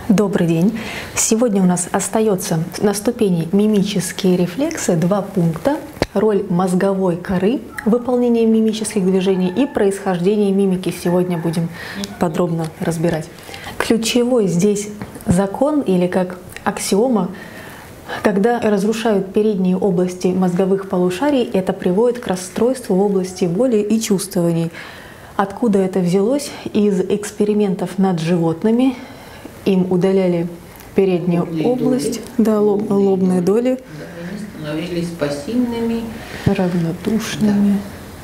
Добрый день! Сегодня у нас остается на ступени мимические рефлексы 2 пункта: роль мозговой коры в выполнении мимических движений и происхождение мимики. Сегодня будем подробно разбирать. Ключевой здесь закон или как аксиома: когда разрушают передние области мозговых полушарий, это приводит к расстройству в области воли и чувствований. Откуда это взялось? Из экспериментов над животными. Им удаляли переднюю область, лобные доли. Да, они становились пассивными, равнодушными,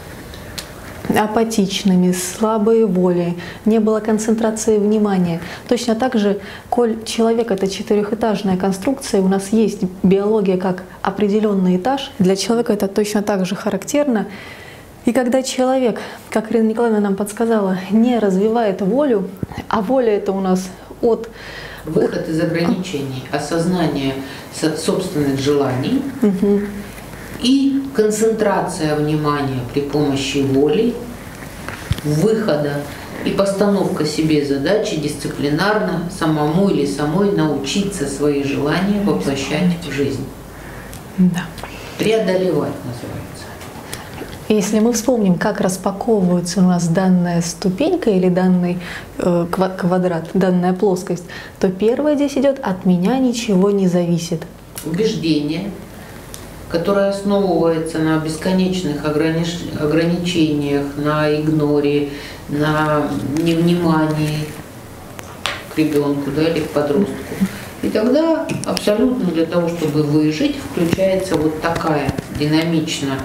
апатичными, слабые воли, не было концентрации внимания. Точно так же, коль человек — это 4-этажная конструкция, у нас есть биология как определенный этаж, для человека это точно так же характерно. И когда человек, как Ирина Николаевна нам подсказала, не развивает волю, а воля — это у нас выход из ограничений, осознание собственных желаний и концентрация внимания при помощи воли, выхода и постановка себе задачи дисциплинарно самому или самой научиться свои желания воплощать в жизнь. Да. Преодолевать называется. Если мы вспомним, как распаковывается у нас данная ступенька или данный квадрат, данная плоскость, то первое здесь идет: от меня ничего не зависит. Убеждение, которое основывается на бесконечных ограничениях, на игноре, на невнимании к ребенку, да, или к подростку. И тогда абсолютно для того, чтобы выжить, включается вот такая динамичная,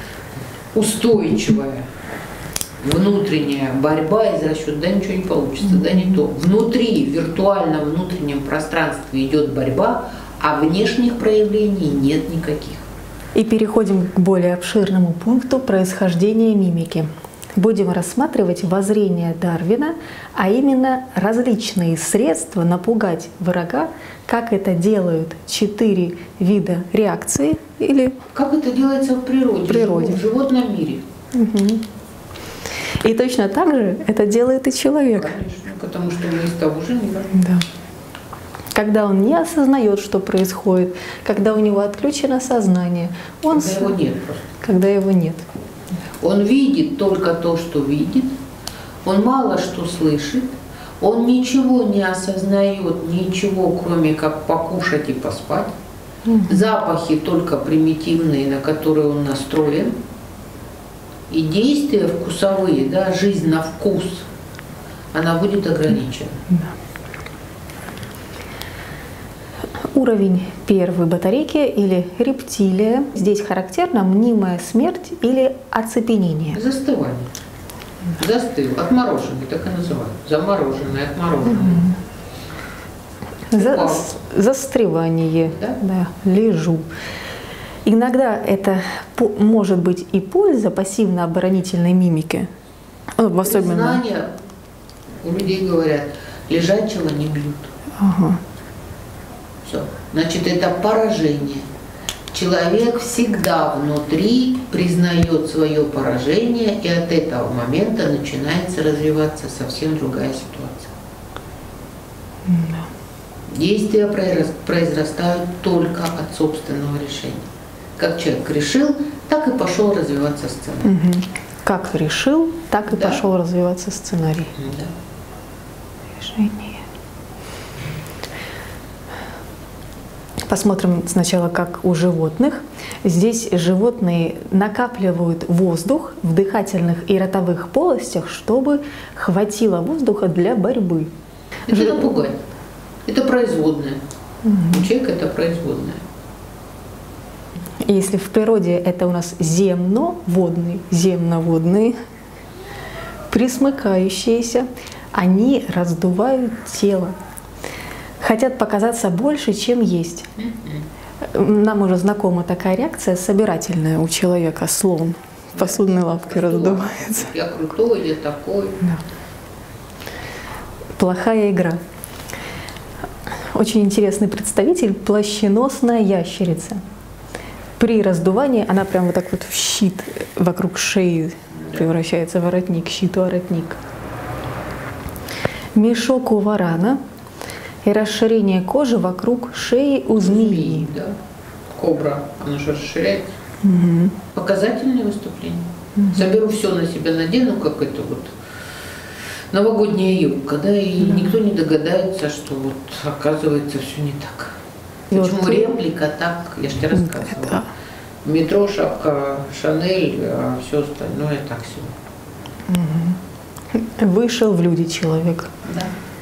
устойчивая внутренняя борьба из расчета: да ничего не получится, да не то. Внутри, в виртуальном внутреннем пространстве идет борьба, а внешних проявлений нет никаких. И переходим к более обширному пункту происхождения мимики. Будем рассматривать воззрение Дарвина, а именно различные средства напугать врага, как это делают 4 вида реакции или как это делается в природе, в животном мире. И точно так же это делает и человек. Конечно, потому что мы из того же мира. Да. Когда он не осознает, что происходит, когда у него отключено сознание, когда его нет просто. Когда его нет. Он видит только то, что видит, он мало что слышит, он ничего не осознает, ничего, кроме как покушать и поспать. Запахи только примитивные, на которые он настроен. И действия вкусовые, да, жизнь на вкус, она будет ограничена. Уровень первой батарейки или рептилия. Здесь характерна мнимая смерть или оцепенение. Застывание. Застыл, отмороженный, так и называют. Замороженный, отмороженный. Застревание. Да, лежу. Иногда это может быть и польза пассивно-оборонительной мимики. В особенно... Признание, у людей говорят: лежачего не бьют. Ага. Все. Значит, это поражение. Человек всегда внутри признает свое поражение, и от этого момента начинается развиваться совсем другая ситуация. Действия произрастают только от собственного решения. Как человек решил, так и пошел развиваться сценарий. Как решил, так и пошел развиваться сценарий. Да. Решение. Посмотрим сначала, как у животных. Здесь животные накапливают воздух в дыхательных и ротовых полостях, чтобы хватило воздуха для борьбы. Это напугать. Это производное. У человека это производное. Если в природе это у нас земноводные, присмыкающиеся, они раздувают тело. Хотят показаться больше, чем есть. Нам уже знакома такая реакция собирательная у человека. Слон посудной лапкой раздувается. Я крутой, я такой. Да. Плохая игра. Очень интересный представитель — плащеносная ящерица. При раздувании она прям вот так вот в щит вокруг шеи превращается, воротник, щит-воротник. Мешок у варана И расширение кожи вокруг шеи у змеи. Да. Кобра, она же расширяется. Показательные выступления. Заберу все на себя, надену, как это вот новогодняя юбка, да, и никто не догадается, что вот оказывается все не так. Почему реплика так, я же тебе рассказывала. Да. Метро, шапка, Шанель, а все остальное так себе. Вышел в люди человек. Да.